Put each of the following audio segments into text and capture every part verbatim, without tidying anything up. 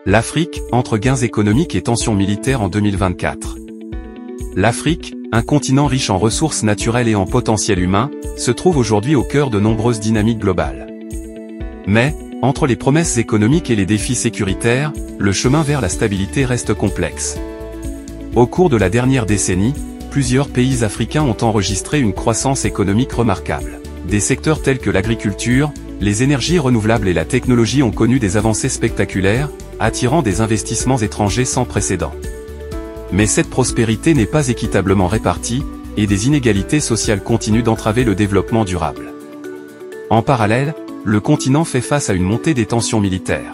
L'Afrique, entre gains économiques et tensions militaires en deux mille vingt-quatre. L'Afrique, un continent riche en ressources naturelles et en potentiel humain, se trouve aujourd'hui au cœur de nombreuses dynamiques globales. Mais, entre les promesses économiques et les défis sécuritaires, le chemin vers la stabilité reste complexe. Au cours de la dernière décennie, plusieurs pays africains ont enregistré une croissance économique remarquable. Des secteurs tels que l'agriculture, les énergies renouvelables et la technologie ont connu des avancées spectaculaires, attirant des investissements étrangers sans précédent. Mais cette prospérité n'est pas équitablement répartie, et des inégalités sociales continuent d'entraver le développement durable. En parallèle, le continent fait face à une montée des tensions militaires.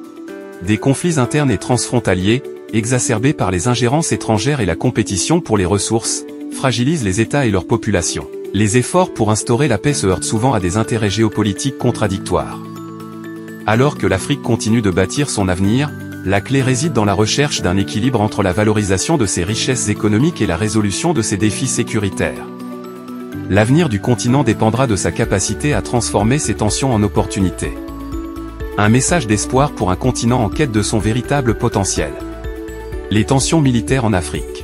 Des conflits internes et transfrontaliers, exacerbés par les ingérences étrangères et la compétition pour les ressources, fragilisent les États et leurs populations. Les efforts pour instaurer la paix se heurtent souvent à des intérêts géopolitiques contradictoires. Alors que l'Afrique continue de bâtir son avenir, la clé réside dans la recherche d'un équilibre entre la valorisation de ses richesses économiques et la résolution de ses défis sécuritaires. L'avenir du continent dépendra de sa capacité à transformer ces tensions en opportunités. Un message d'espoir pour un continent en quête de son véritable potentiel. Les tensions militaires en Afrique.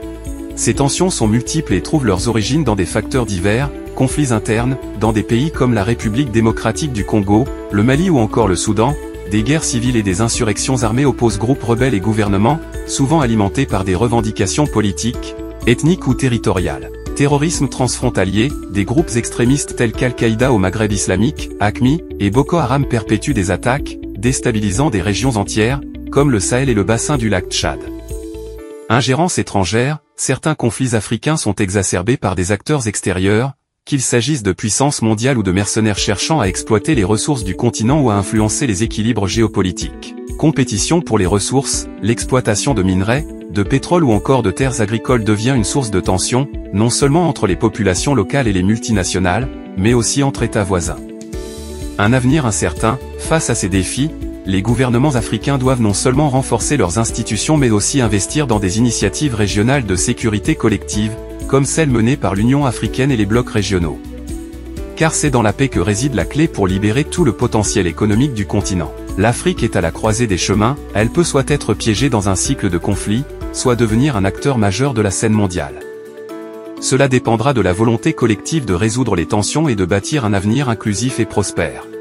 Ces tensions sont multiples et trouvent leurs origines dans des facteurs divers, conflits internes, dans des pays comme la République démocratique du Congo, le Mali ou encore le Soudan, des guerres civiles et des insurrections armées opposent groupes rebelles et gouvernements, souvent alimentés par des revendications politiques, ethniques ou territoriales. Terrorisme transfrontalier, des groupes extrémistes tels qu'Al-Qaïda au Maghreb islamique, A Q M I, et Boko Haram perpétuent des attaques, déstabilisant des régions entières, comme le Sahel et le bassin du lac Tchad. Ingérence étrangère, certains conflits africains sont exacerbés par des acteurs extérieurs, qu'il s'agisse de puissances mondiales ou de mercenaires cherchant à exploiter les ressources du continent ou à influencer les équilibres géopolitiques. Compétition pour les ressources, l'exploitation de minerais, de pétrole ou encore de terres agricoles devient une source de tension, non seulement entre les populations locales et les multinationales, mais aussi entre États voisins. Un avenir incertain, face à ces défis, les gouvernements africains doivent non seulement renforcer leurs institutions mais aussi investir dans des initiatives régionales de sécurité collective, comme celles menées par l'Union africaine et les blocs régionaux. Car c'est dans la paix que réside la clé pour libérer tout le potentiel économique du continent. L'Afrique est à la croisée des chemins, elle peut soit être piégée dans un cycle de conflits, soit devenir un acteur majeur de la scène mondiale. Cela dépendra de la volonté collective de résoudre les tensions et de bâtir un avenir inclusif et prospère.